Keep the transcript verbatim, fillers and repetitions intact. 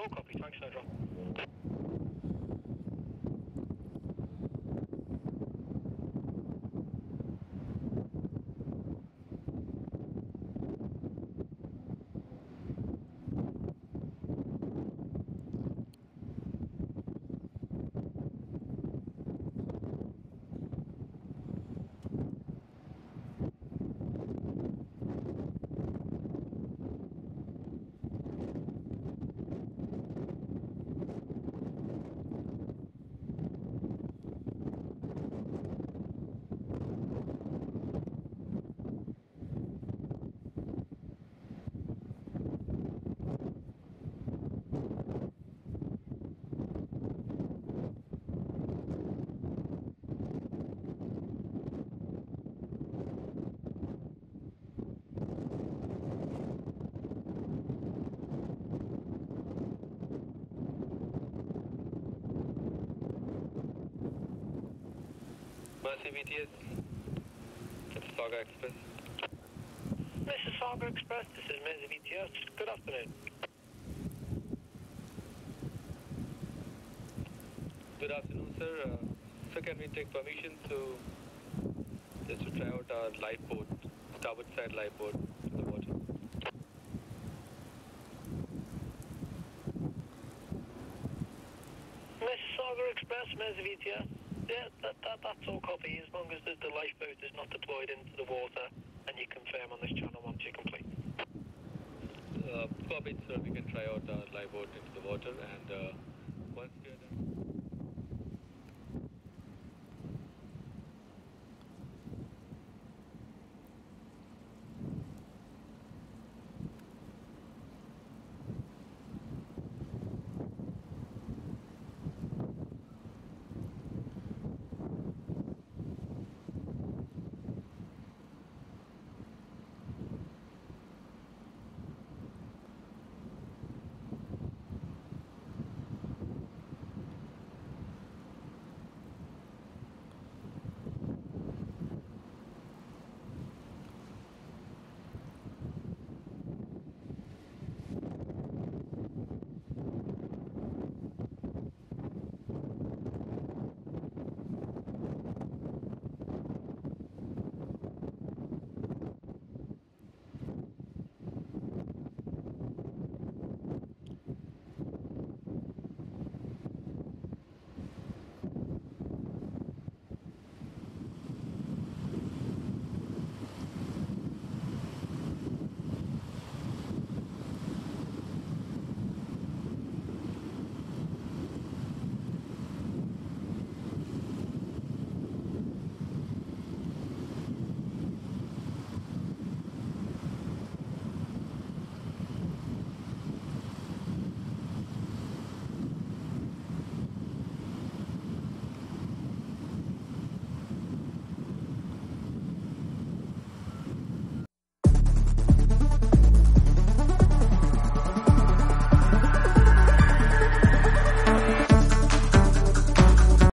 All copy, thanks, Snowdrop. Mersey B T S, Mississauga Express. Mississauga Express, this is Mersey B T S. Good afternoon. Good afternoon, sir. Uh, sir, can we take permission to just to try out our live boat, starboard side live boat to the water? Mississauga Express, Mersey B T S. Yeah, that, that, that's all copy, as long as the, the lifeboat is not deployed into the water and you confirm on this channel once you're complete. Uh, copy, sir. We can try out our live boat into the water, and uh, once we are done.